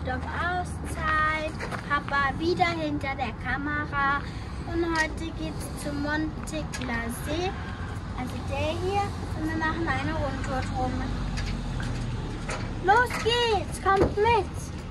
Auszeit. Papa wieder hinter der Kamera. Und heute geht es zum Montigler See. Also der hier. Und wir machen eine Rundtour drum. Los geht's, kommt mit!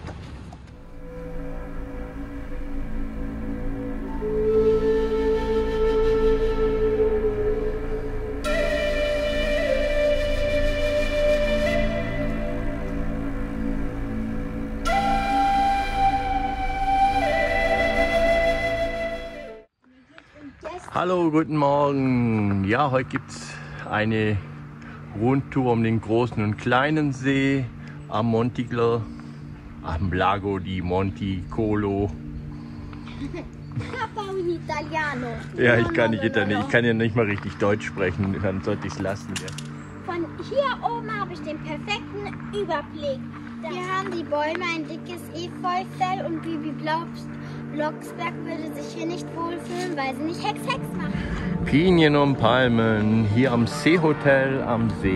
Hallo, guten Morgen. Ja, heute gibt es eine Rundtour um den großen und kleinen See am Montigler, am Lago di Monticolo. Papa un Italiano. Ja, ich kann ja nicht mal richtig Deutsch sprechen, dann sollte ich es lassen. Ja. Von hier oben habe ich den perfekten Überblick. Hier haben die Bäume ein dickes Efeufell und Bibi Blocksberg würde sich hier nicht wohlfühlen, weil sie nicht Hex machen. Pinien und Palmen, hier am Seehotel am See.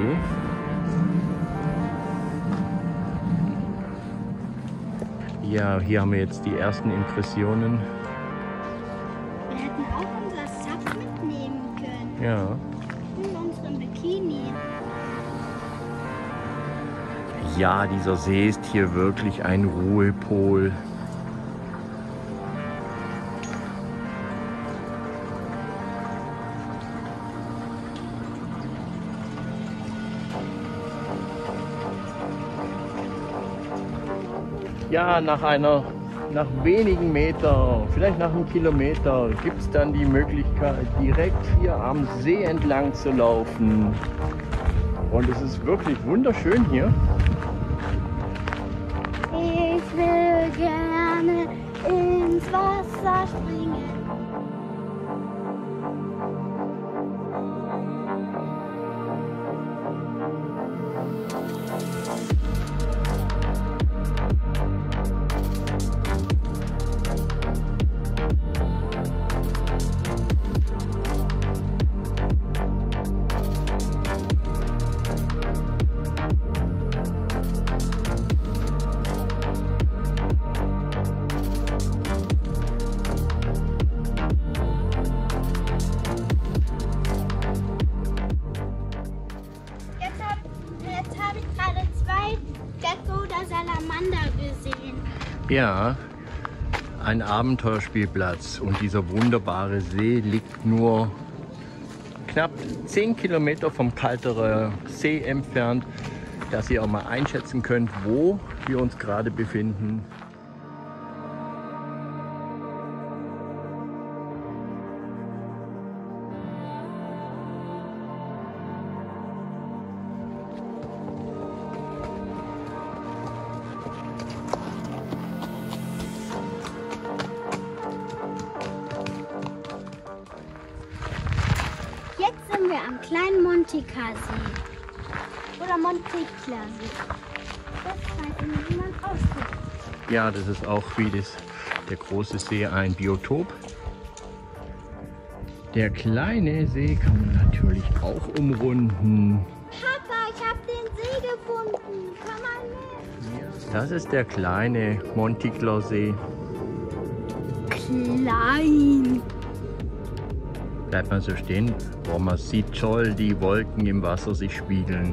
Ja, hier haben wir jetzt die ersten Impressionen. Wir hätten auch unser Sub mitnehmen können. Ja. Und unseren Bikini. Ja, dieser See ist hier wirklich ein Ruhepol. Ja, nach wenigen Metern, vielleicht nach einem Kilometer, gibt es dann die Möglichkeit, direkt hier am See entlang zu laufen. Und es ist wirklich wunderschön hier. Ich will gerne ins Wasser springen. Jetzt habe ich gerade 2 Gecko oder Salamander gesehen. Ja, ein Abenteuerspielplatz und dieser wunderbare See liegt nur knapp 10 Kilometer vom Kalterer See entfernt, dass ihr auch mal einschätzen könnt, wo wir uns gerade befinden. Jetzt sind wir am kleinen Montigler See. Oder Montigler See. Das weiß nicht, wie man ausspricht. Ja, das ist auch wie der große See ein Biotop. Der kleine See kann man natürlich auch umrunden. Papa, ich habe den See gefunden. Komm mal mit. Das ist der kleine Montigler See. Klein. Bleibt mal so stehen. Boah, man sieht toll die Wolken im Wasser sich spiegeln.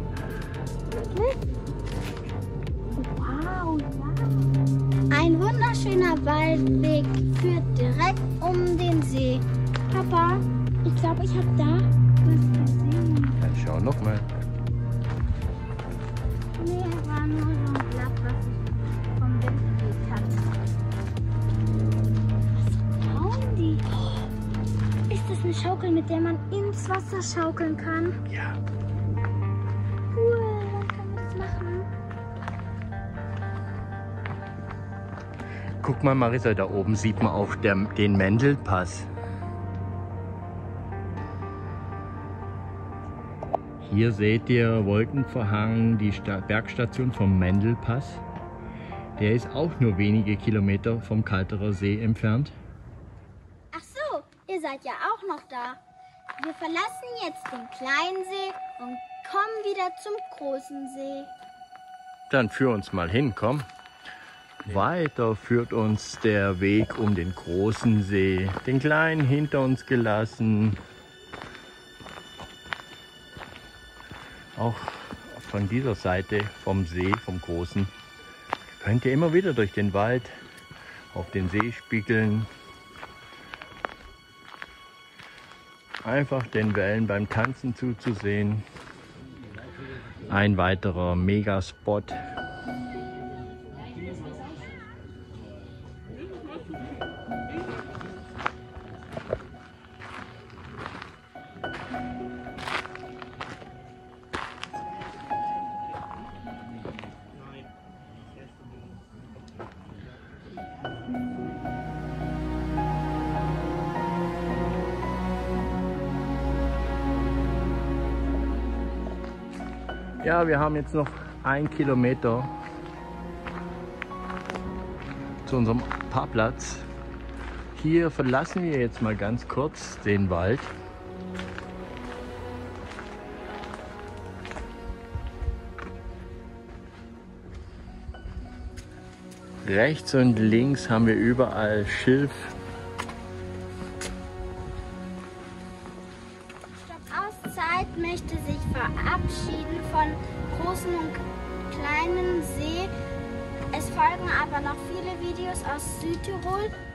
Wow, ja. Ein wunderschöner Waldweg führt direkt um den See. Papa, ich glaube, ich habe da was gesehen. Dann schau noch mal. Nee, war nur so ein Blatt, was ich vom Wind bewegt hat. Was bauen die? Oh, ist das eine Schaukel, mit der man ins Wasser schaukeln kann? Ja. Cool, dann können wir das machen. Guck mal, Marissa, da oben sieht man auch den Mendelpass. Hier seht ihr Wolkenverhang, die Bergstation vom Mendelpass. Der ist auch nur wenige Kilometer vom Kalterer See entfernt. Ach so, ihr seid ja auch noch da. Wir verlassen jetzt den kleinen See und kommen wieder zum großen See. Dann führ uns mal hin, komm. Weiter führt uns der Weg um den großen See, den kleinen hinter uns gelassen. Auch von dieser Seite vom See, vom großen, könnt ihr immer wieder durch den Wald auf den See spiegeln. Einfach den Wellen beim Tanzen zuzusehen. Ein weiterer Megaspot. Ja, wir haben jetzt noch 1 Kilometer zu unserem Parkplatz. Hier verlassen wir jetzt mal ganz kurz den Wald. Rechts und links haben wir überall Schilf. Auszeit möchte sich verabschieden von großen und kleinen See. Es folgen aber noch viele Videos aus Südtirol